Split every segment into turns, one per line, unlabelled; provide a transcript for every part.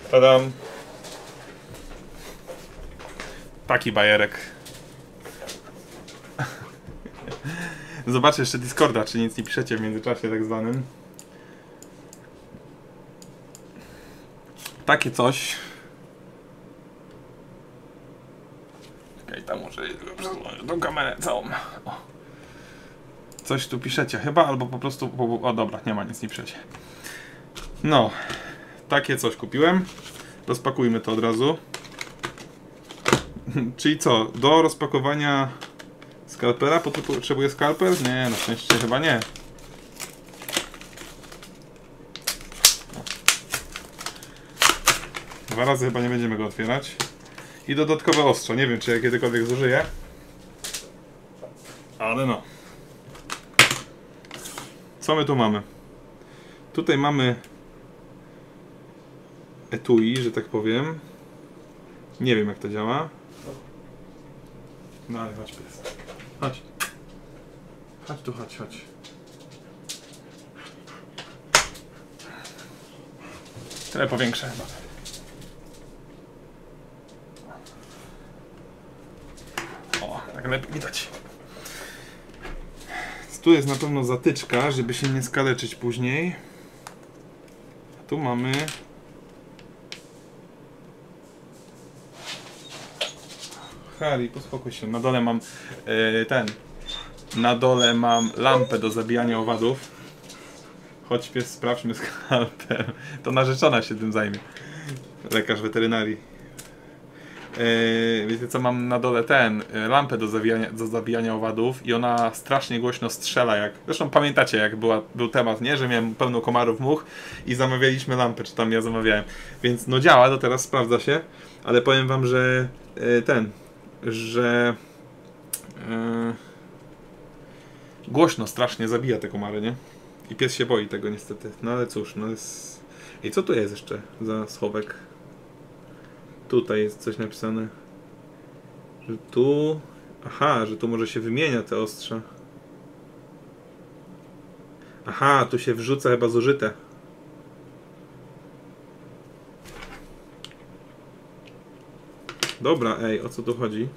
Tadam. Taki bajerek. Zobaczę jeszcze Discorda, czy nic nie piszecie w międzyczasie tak zwanym. Takie coś. Czekaj, tam muszę tą kamerę całą. O. Coś tu piszecie chyba, albo po prostu... O dobra, nie ma, nic nie piszecie. No. Takie coś kupiłem. Rozpakujmy to od razu. Czyli co? Do rozpakowania skalpera potrzebuję skalper? Nie, na szczęście chyba nie. Dwa razy chyba nie będziemy go otwierać. I dodatkowe ostrze. Nie wiem, czy ja kiedykolwiek zużyję. Ale no. Co my tu mamy? Tutaj mamy etui, że tak powiem. Nie wiem, jak to działa. No ale chodź, pies. Chodź. Chodź tu, chodź, chodź. Tyle powiększę chyba. O, tak lepiej widać. Tu jest na pewno zatyczka, żeby się nie skaleczyć później. A tu mamy... Harry, pospokój się. Na dole mam Na dole mam lampę do zabijania owadów. Chodź pies, sprawdźmy skalpel. To narzeczona się tym zajmie. Lekarz weterynarii. Wiecie co, mam na dole lampę do zabijania owadów i ona strasznie głośno strzela, jak... Zresztą pamiętacie, jak był temat, nie? Że miałem pełno komarów, much i zamawialiśmy lampę, czy tam ja zamawiałem. Więc no działa, to teraz sprawdza się, ale powiem wam, że głośno strasznie zabija te komary, nie? I pies się boi tego niestety. No ale cóż, no jest... I co tu jest jeszcze za schowek? Tutaj jest coś napisane. Że tu... Aha, że tu może się wymienia te ostrza. Aha, tu się wrzuca chyba zużyte. Dobra, ej, o co tu chodzi?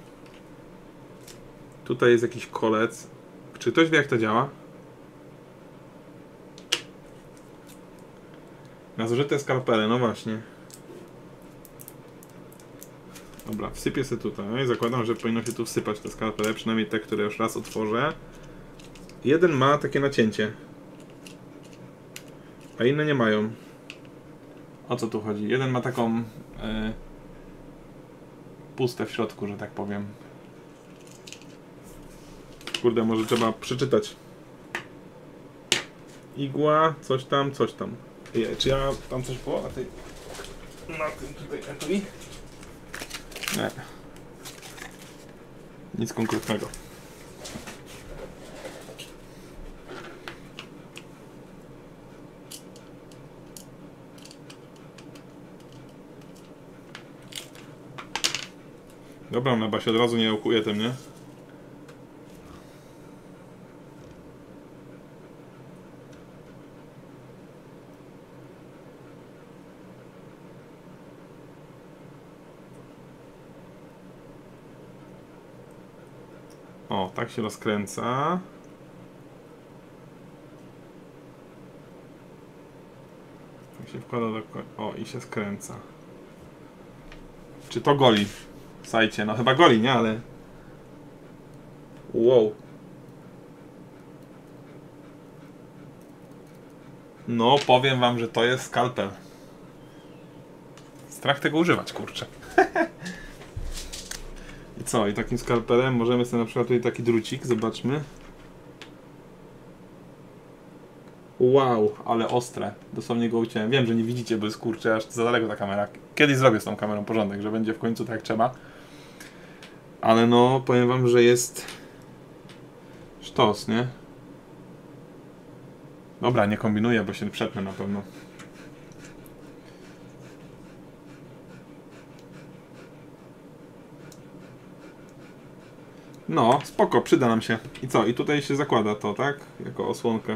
Tutaj jest jakiś kolec. Czy ktoś wie, jak to działa? Na zużyte skalpele, no właśnie. Dobra, wsypię sobie tutaj. Zakładam, że powinno się tu wsypać te skalpele, przynajmniej te, które już raz otworzę. Jeden ma takie nacięcie, a inne nie mają. O co tu chodzi? Jeden ma taką pustę w środku, że tak powiem. Kurde, może trzeba przeczytać. Igła, coś tam, coś tam. Czy ja tam coś było na tym tutaj etui? Nie. Nic konkretnego. Dobra, na basie od razu nie ełkuje tym, nie? O, tak się rozkręca. Tak się wkłada do... O, i się skręca. Czy to goli? Słuchajcie, no chyba goli, nie? Ale... Wow. No, powiem wam, że to jest skalpel. Strach tego używać, kurczę. I co? I takim skalpelem możemy sobie na przykład tutaj taki drucik, zobaczmy. Wow, ale ostre. Dosłownie go uciąłem. Wiem, że nie widzicie, bo jest kurczę aż za daleko ta kamera. Kiedyś zrobię z tą kamerą porządek, że będzie w końcu tak jak trzeba. Ale no, powiem wam, że jest sztos, nie? Dobra, nie kombinuję, bo się przetnę na pewno. No, spoko, przyda nam się. I co? I tutaj się zakłada to, tak? Jako osłonkę.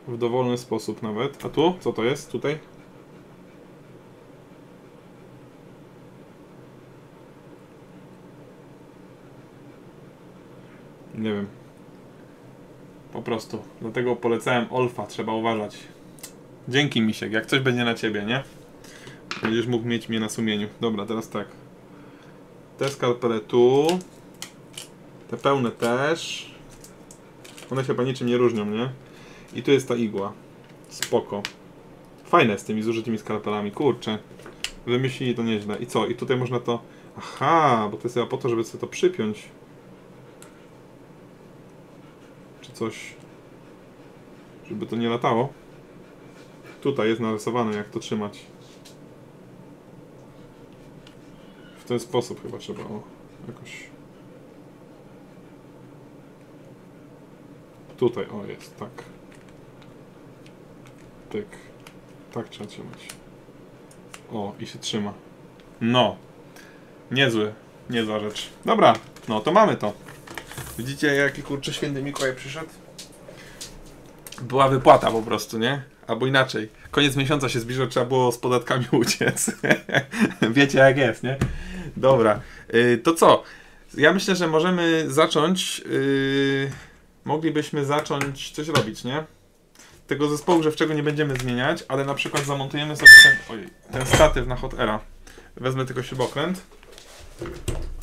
W dowolny sposób nawet. A tu? Co to jest? Tutaj? Nie wiem. Po prostu. Dlatego polecałem Olfa. Trzeba uważać. Dzięki, Misiek. Jak coś będzie na ciebie, nie? Będziesz mógł mieć mnie na sumieniu. Dobra, teraz tak. Te skalpele tu. Te pełne też. One się chyba niczym nie różnią, nie? I tu jest ta igła. Spoko. Fajne z tymi zużytymi skalpelami. Kurczę. Wymyślili to nieźle. I co? I tutaj można to... Aha, bo to jest chyba po to, żeby sobie to przypiąć. Czy coś. Żeby to nie latało. Tutaj jest narysowane, jak to trzymać. W ten sposób chyba trzeba, o, jakoś... Tutaj, o, jest, tak. Tyk. Tak trzeba trzymać. O, i się trzyma. No. Niezła rzecz. Dobra, no to mamy to. Widzicie, jaki kurczę święty Mikołaj przyszedł? Była wypłata po prostu, nie? Albo inaczej. Koniec miesiąca się zbliża, trzeba było z podatkami uciec. Wiecie jak jest, nie? Dobra. To co? Ja myślę, że możemy zacząć... moglibyśmy zacząć coś robić, nie? Tego zespołu grzewczego nie będziemy zmieniać, ale na przykład zamontujemy sobie ten statyw na Hot Aira. Wezmę tylko śrubokręt.